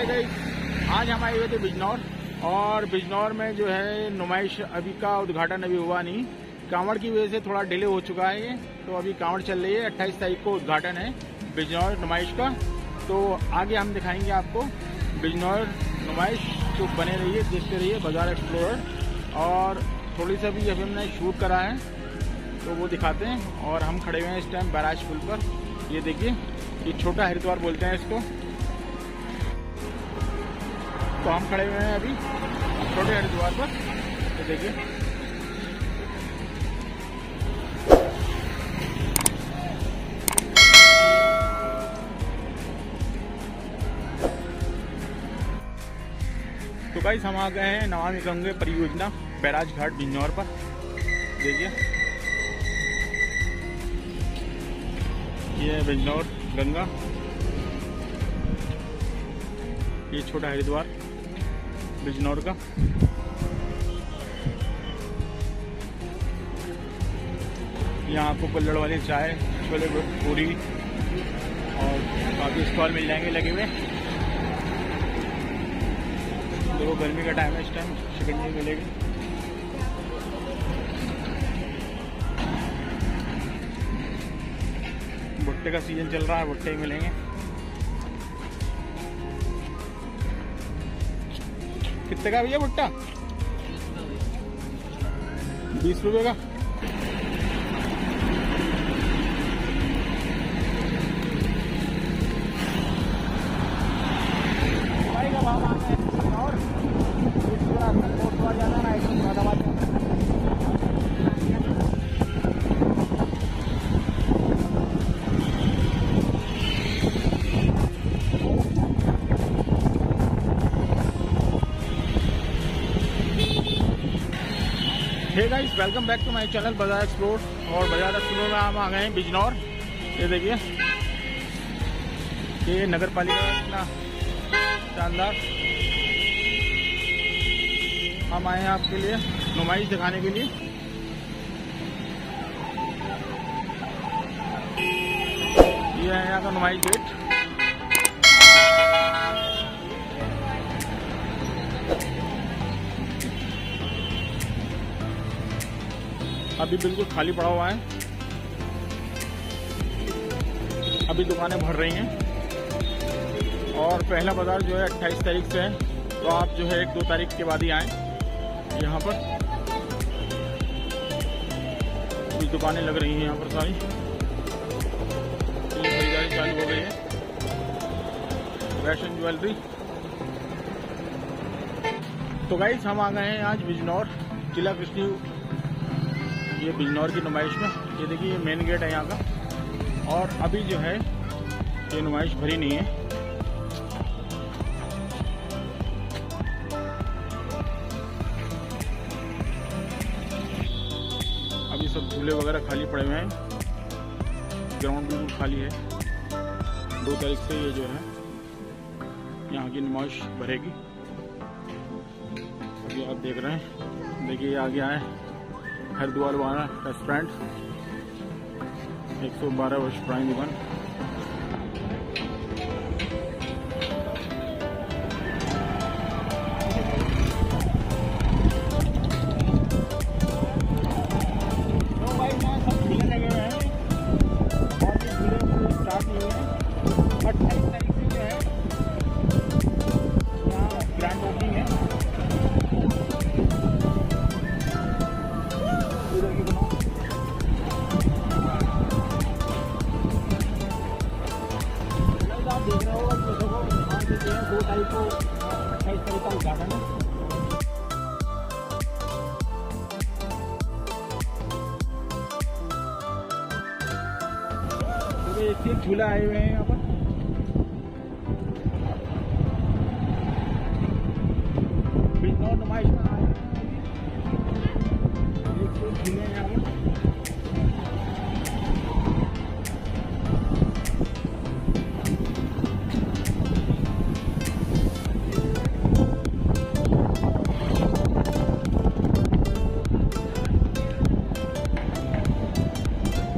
Hi guys, आज हम आए हुए थे बिजनौर और बिजनौर में जो है नुमाइश अभी का उद्घाटन अभी हुआ नहीं। कांवड़ की वजह से थोड़ा डिले हो चुका है ये, तो अभी कांवड़ चल रही है। 28 तारीख को उद्घाटन है बिजनौर नुमाइश का। तो आगे हम दिखाएंगे आपको बिजनौर नुमाइश। तो बने रहिए, देखते रहिए बाजार एक्सप्लोरर। और थोड़ी सी अभी हमने शूट करा है तो वो दिखाते हैं। और हम खड़े हुए हैं इस टाइम बैराज पुल पर। ये देखिए, ये छोटा हरिद्वार बोलते हैं इसको। तो हम खड़े हुए हैं अभी छोटे हरिद्वार पर। तो देखिए, तो गाइस हम आ गए हैं नमामि गंगे परियोजना बैराज घाट बिजनौर पर। देखिए, ये है बिजनौर गंगा, ये छोटा हरिद्वार बिजनौर का। यहाँ आपको कुल्हड़ वाली चाय, छोले पूरी और काफ़ी स्टॉल मिल जाएंगे लगे हुए। देखो, गर्मी का टाइम है, इस टाइम शिकंजी मिलेगी। भुट्टे का सीजन चल रहा है, भुट्टे ही मिलेंगे। कितने का भैया भुट्टा? 20 रुपए का। और जाना है hey guys, welcome back to my channel Bazaar Explore. और बाजार एक्सप्लोर में हम आ गए हैं बिजनौर। ये देखिए, ये नगर पालिका इतना शानदार। हम आए हैं आपके लिए नुमाइश दिखाने के लिए। ये है यहाँ का नुमाइश गेट। अभी बिल्कुल खाली पड़ा हुआ है, अभी दुकानें भर रही हैं। और पहला बाजार जो है 28 तारीख से है, तो आप जो है 1-2 तारीख के बाद ही आएँ यहाँ पर। कुछ दुकानें लग रही हैं यहाँ पर सारी, खरीदारी चालू हो गई है। Fashion jewellery. तो गाइस, हम आ गए हैं आज बिजनौर किला कृष्ण, ये बिजनौर की नुमाइश में। ये देखिए, ये मेन गेट है यहाँ का। और अभी जो है ये नुमाइश भरी नहीं है। अभी सब झूले वगैरह खाली पड़े हुए हैं, ग्राउंड बिल्कुल खाली है। 2 तारीख से ये जो है यहाँ की नुमाइश भरेगी। अभी आप देख रहे हैं, देखिए ये आ गया है हरिद्वार वाला रेस्टोरेंट, 112 वर्ष पुरानी दुकान। तो भाई यहाँ सब झूले लगे हुए हैं और ये झूले स्टार्ट नहीं हुए हैं। 28 तारीख से जो है यहाँ ग्रैंड ओपनिंग है। देख रहे हो, 2 तारीख को 28 तारीख का उद्घाटन है। तो एक झूला आए हुए हैं यहाँ पर। बिजनौर नुमाइश में आए हैं, एक झूले हैं यहाँ पर।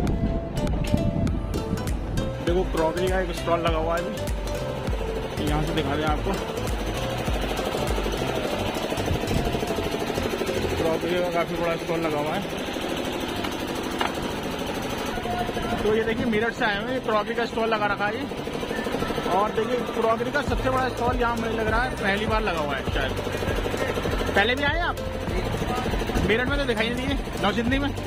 देखो, क्रॉकरी का एक स्टॉल लगा हुआ है अभी। यहाँ से दिखा दें आपको। क्रॉकरी का काफी बड़ा स्टॉल लगा हुआ है। तो ये देखिए मेरठ से आए हुए हैं, क्रॉकरी का स्टॉल लगा रखा है ये। और देखिए क्रॉकरी का सबसे बड़ा स्टॉल यहाँ मुझे लग रहा है पहली बार लगा हुआ है शायद। पहले भी आए आप? मेरठ में तो दिखाई नहीं दिए। नौसिंदी में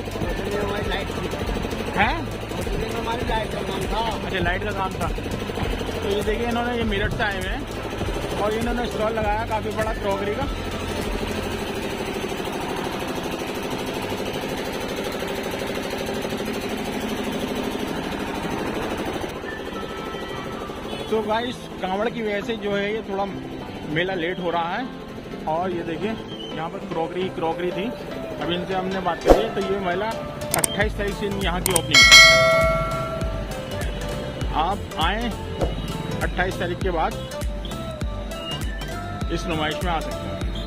है? हमारी लाइट का काम था। अच्छा, लाइट का काम था। तो ये देखिए इन्होंने, ये मेरठ से आए हुए हैं और इन्होंने स्टॉल लगाया काफी बड़ा क्रॉकरी का। तो गाइस कांवड़ की वजह से जो है ये थोड़ा मेला लेट हो रहा है। और ये देखिए यहाँ पर क्रॉकरी थी, अभी इनसे हमने बात करी है। तो ये मेला 28 तारीख से यहाँ की ओपनिंग है। आप आए 28 तारीख के बाद इस नुमाइश में आ सकते हैं।